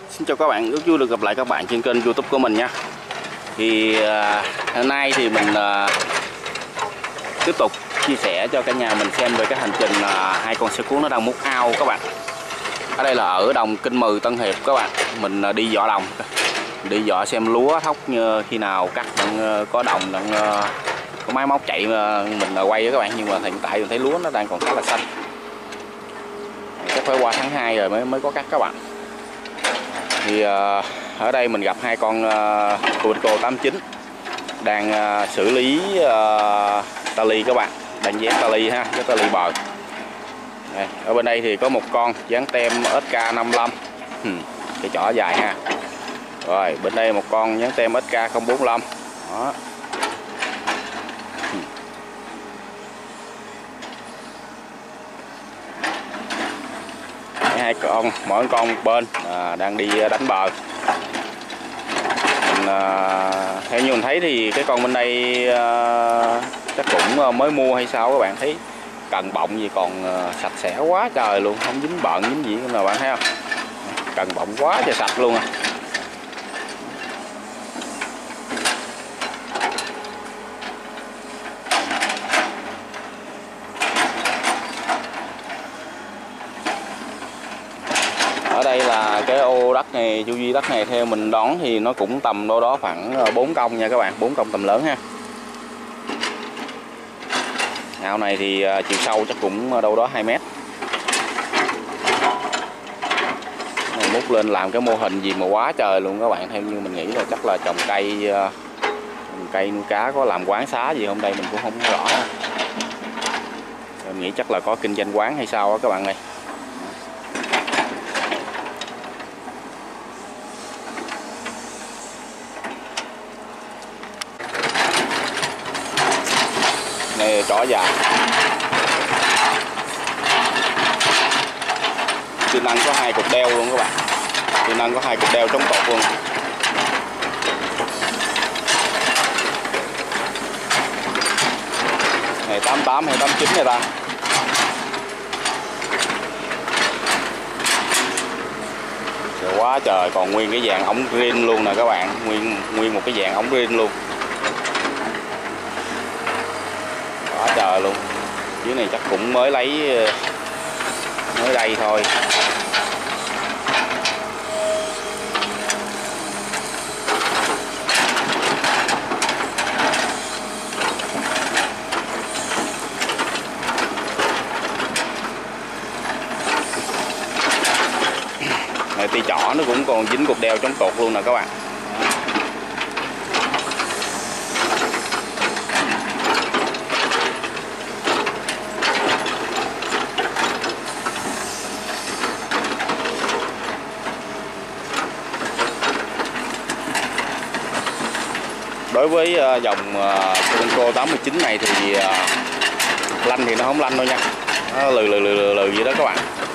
Xin chào các bạn, rất vui được gặp lại các bạn trên kênh YouTube của mình nha. Thì hôm nay thì mình tiếp tục chia sẻ cho cả nhà mình xem về cái hành trình hai con xe cuốn nó đang múc ao các bạn. Ở đây là ở đồng Kinh Mừ, Tân Hiệp các bạn. Mình đi dọ đồng, đi dọ xem lúa thóc như khi nào cắt đang có đồng, đang có máy móc chạy mình quay với các bạn. Nhưng mà hiện tại mình thấy lúa nó đang còn khá là xanh, chắc phải qua tháng 2 rồi mới có cắt các bạn. Thì ở đây mình gặp hai con Quinco 89 đang xử lý tali các bạn, đang dán tali ha, cái tali bờ. Đây, ở bên đây thì có một con dán tem SK55, cái chỏ dài ha. Rồi bên đây một con dán tem SK045 đó. Hai con, mỗi con một bên đang đi đánh bờ. Mình, theo như mình thấy thì cái con bên đây chắc cũng mới mua hay sao các bạn, thấy cần bọng gì còn sạch sẽ quá trời luôn, không dính bợn dính gì nữa bạn thấy không, cần bọng quá trời sạch luôn à. Ở đây là cái ô đất này, chu vi đất này theo mình đoán thì nó cũng tầm đâu đó khoảng 4 công nha các bạn, 4 công tầm lớn ha. Ao này thì chiều sâu chắc cũng đâu đó 2 mét. Múc lên làm cái mô hình gì mà quá trời luôn các bạn, theo như mình nghĩ là chắc là trồng cây nuôi cá, có làm quán xá gì không đây mình cũng không rõ. Mình nghĩ chắc là có kinh doanh quán hay sao đó các bạn ơi. Này chó dài, Tiên Năng có 2 cục đeo luôn các bạn, Tiên Năng có 2 cục đeo chống cột luôn. Này 88 hay 89 này ta. Trời quá trời, còn nguyên cái dàn ống green luôn nè các bạn, nguyên một cái dàn ống green luôn. Quá trời luôn. Dưới này chắc cũng mới lấy mới đây thôi. Này ti chỏ nó cũng còn dính cục đeo chống cột luôn nè các bạn. Đối với dòng Quinco 89 này thì lanh thì nó không lanh đâu nha, nó lừ vậy đó các bạn.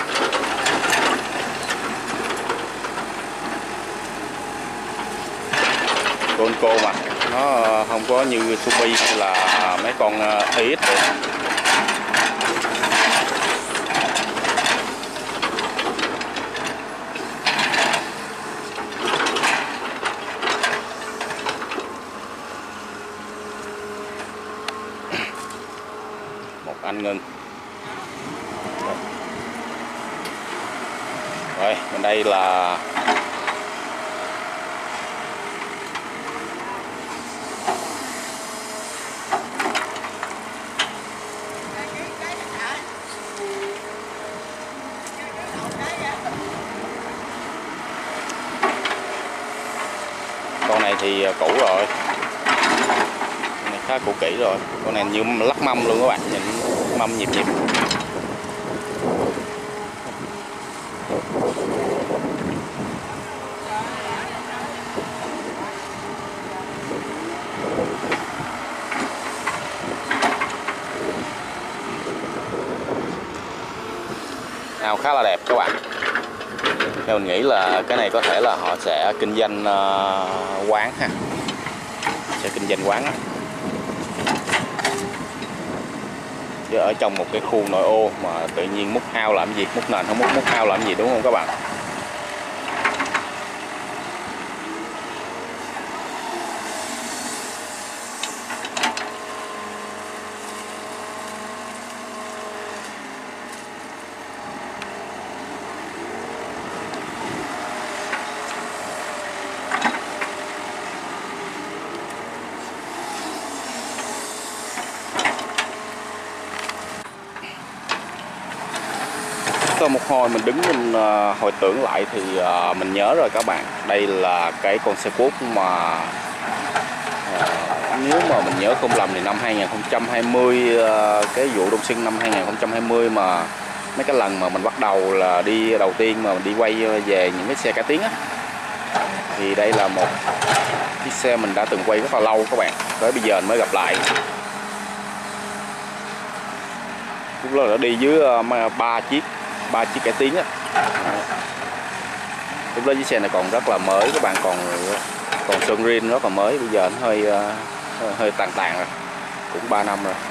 Quinco mà nó không có như Subi hay là mấy con EX vậy. Anh ngưng rồi, bên đây là con này thì cũ rồi, con này khá cũ kỹ rồi, con này như lắc mâm luôn các bạn, nhìn mâm nhịp. Ao khá là đẹp các bạn. Theo mình nghĩ là cái này có thể là họ sẽ kinh doanh quán ha, sẽ kinh doanh quán á. Chứ ở trong một cái khu nội ô mà tự nhiên múc ao làm gì, múc nền không múc ao làm gì, đúng không các bạn? sau một hồi mình đứng mình hồi tưởng lại thì mình nhớ rồi các bạn. Đây là cái con xe cuốc mà nếu mà mình nhớ không lầm thì năm 2020, cái vụ Đông Xuân năm 2020 mà mấy cái lần mà mình bắt đầu là đi đầu tiên mà mình đi quay về những cái xe cải tiến á, thì đây là một chiếc xe mình đã từng quay rất là lâu các bạn, tới bây giờ mới gặp lại. Lúc đó đã đi dưới ba chiếc cải tiến á. Lúc đó chiếc xe này còn rất là mới các bạn, còn sơn rin rất là mới, bây giờ nó hơi tàn rồi, cũng 3 năm rồi.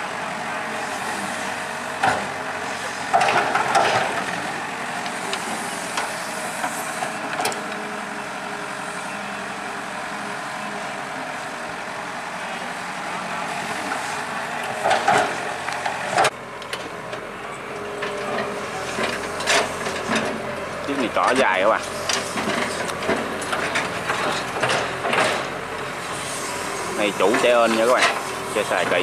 Chiếc này cỏ dài các bạn. Này chủ xe ơn nha các bạn, xe xài kỹ.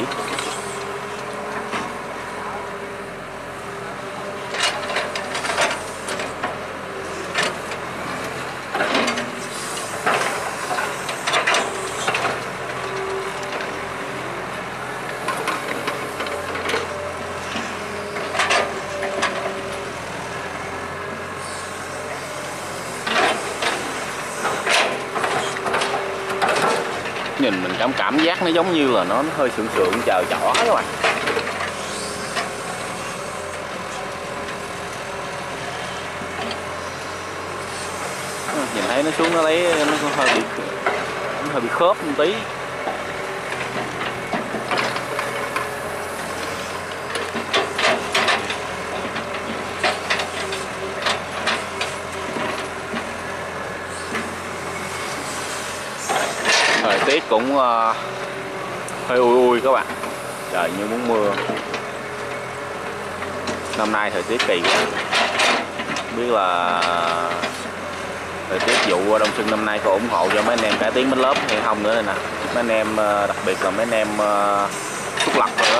Nhìn mình cảm giác nó giống như là nó hơi sượng chờ chỏ các bạn. Nhìn thấy nó xuống nó lấy nó hơi bị khớp một tí. Thời tiết cũng hơi ui các bạn, trời như muốn mưa. Năm nay thời tiết kỳ quá, không biết là thời tiết vụ Đông Xuân năm nay có ủng hộ cho mấy anh em cải tiến bánh lớp hay không nữa này nè. Mấy anh em đặc biệt là mấy anh em thuốc lọc rồi đó.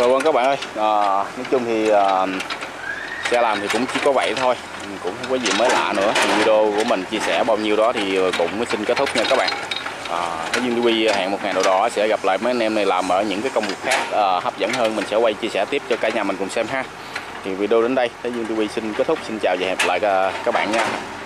Rồi vâng các bạn ơi, nói chung thì xe làm thì cũng chỉ có vậy thôi, cũng không có gì mới lạ nữa. Thì video của mình chia sẻ bao nhiêu đó thì cũng xin kết thúc nha các bạn. Thế Dương TV hẹn một ngày nào đó sẽ gặp lại mấy anh em này làm ở những cái công việc khác hấp dẫn hơn, mình sẽ quay chia sẻ tiếp cho cả nhà mình cùng xem ha. Thì video đến đây, Thế Dương TV xin kết thúc, xin chào và hẹn gặp lại các bạn nha.